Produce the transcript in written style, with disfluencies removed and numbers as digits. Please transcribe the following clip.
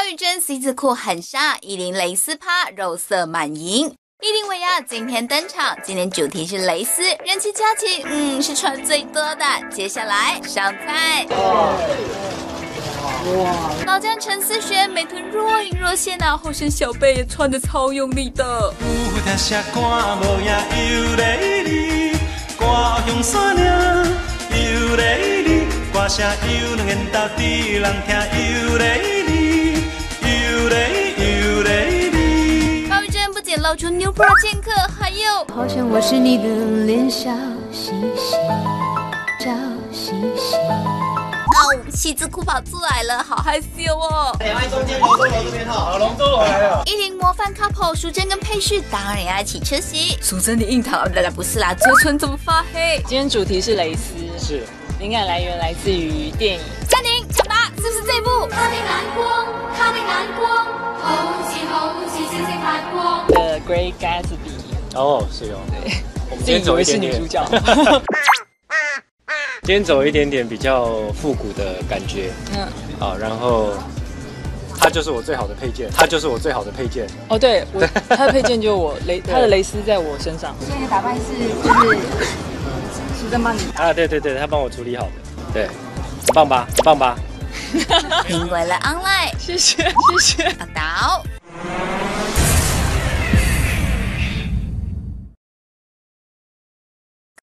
玉珍 C 字裤很杀，依林蕾丝趴，肉色满盈。依林维亚今天登场，今天主题是蕾丝，人气佳琪，是穿最多的。接下来上菜。哇！老将陈思璇美臀若隐若现啊，后身小背也穿得超用力的。高玉珍不仅露出 New Bra 剑客，还有好像我是你的脸，笑嘻嘻，笑嘻嘻。 西字裤跑出来了，好害羞哦！ 两岸中间龙舟楼这边哈，好，龙舟楼来了。 依林模范 couple 淑珍跟佩旭当然要一起出席。淑珍的印堂，不是啦，嘴唇怎么发黑？ 今天主题是蕾丝， 是灵感来源来自于电影。 暂停，抢答，是不是这部？ 他的蓝光，他的蓝光，红旗星星反光。 The Great Gatsby。 哦，是哦。 对， 我们今天走一点点。 自己以为是女主角。 今天走一点点比较复古的感觉，好，然后它就是我最好的配件，它就是我最好的配件。 哦，对，他的配件就我他的蕾丝在我身上。 现在打扮就是淑珍帮你啊，对，他帮我处理好的，对，很棒吧，很棒吧。 评为了 online， 谢谢。 阿导。